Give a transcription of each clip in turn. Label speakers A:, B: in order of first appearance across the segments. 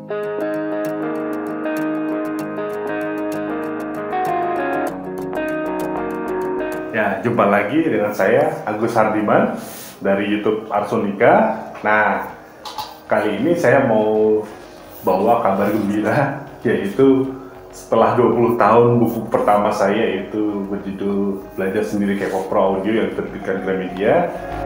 A: Ya, jumpa lagi dengan saya Agus Hardiman dari YouTube Arsonika. Nah, kali ini saya mau bawa kabar gembira, yaitu setelah 20 tahun buku pertama saya yaitu berjudul Belajar Sendiri K-pop Pro Audio yang diterbitkan Gramedia.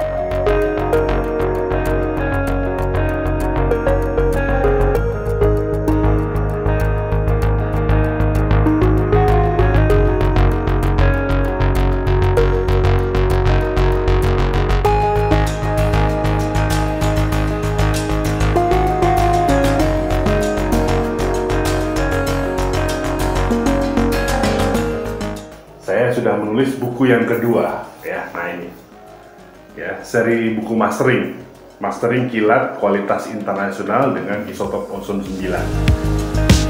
A: Saya sudah menulis buku yang kedua, ya. Nah ini, ya, seri buku mastering kilat kualitas internasional dengan isotop ozon 9.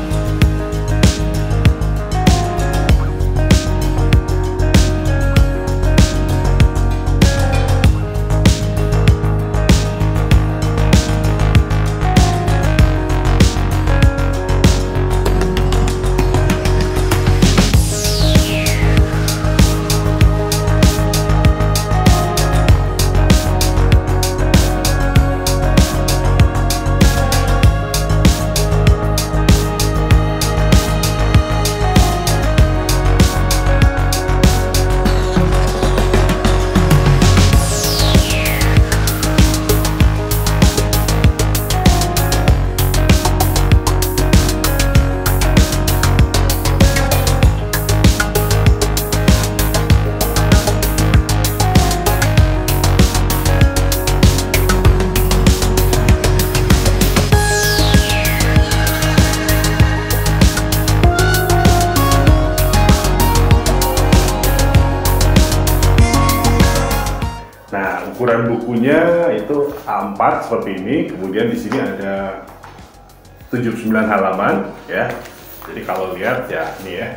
A: Nah, ukuran bukunya itu A4 seperti ini, kemudian di sini ada 79 halaman, ya. Jadi kalau lihat ya ini ya.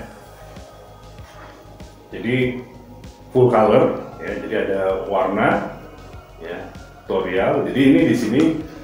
A: Jadi full color, ya. Jadi ada warna, ya, tutorial. Jadi ini di sini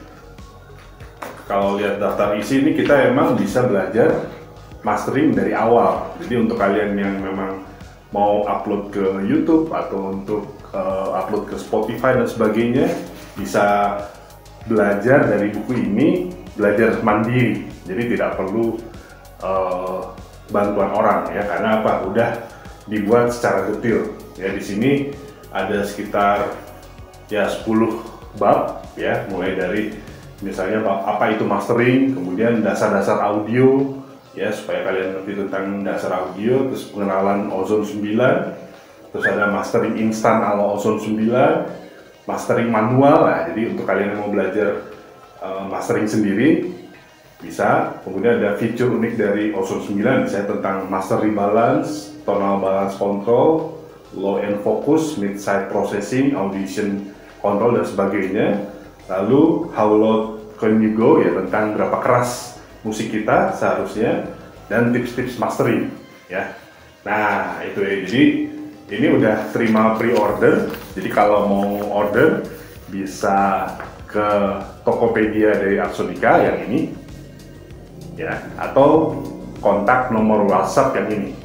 A: kalau lihat daftar isi ini kita emang bisa belajar mastering dari awal. Jadi untuk kalian yang memang mau upload ke YouTube atau untuk upload ke Spotify dan sebagainya, bisa belajar dari buku ini, belajar mandiri. Jadi tidak perlu bantuan orang, ya, karena apa? Udah dibuat secara detail. Ya, di sini ada sekitar ya 10 bab, ya, mulai dari misalnya apa itu mastering, kemudian dasar-dasar audio, ya, supaya kalian ngerti tentang dasar audio, terus pengenalan ozon 9, terus ada mastering instan ala ozon 9, mastering manual. Nah, jadi untuk kalian yang mau belajar mastering sendiri bisa. Kemudian ada fitur unik dari ozon 9, misalnya tentang master rebalance, tonal balance control, low end focus, mid side processing, audition control dan sebagainya. Lalu how loud can you go, ya, tentang berapa keras musik kita seharusnya, dan tips-tips mastering, ya. Nah, itu ya. Jadi ini udah terima pre-order. Jadi kalau mau order bisa ke Tokopedia dari Arsonika yang ini, ya, atau kontak nomor WhatsApp yang ini.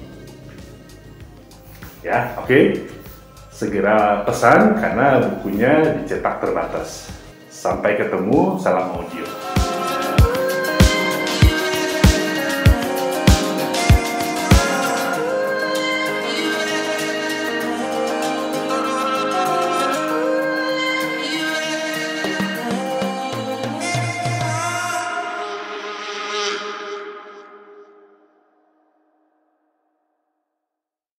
A: Ya, oke. Segera pesan karena bukunya dicetak terbatas. Sampai ketemu, salam audio.